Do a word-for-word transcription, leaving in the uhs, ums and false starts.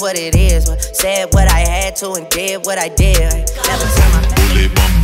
what it is. Said what I had to and did what I did. Never tell my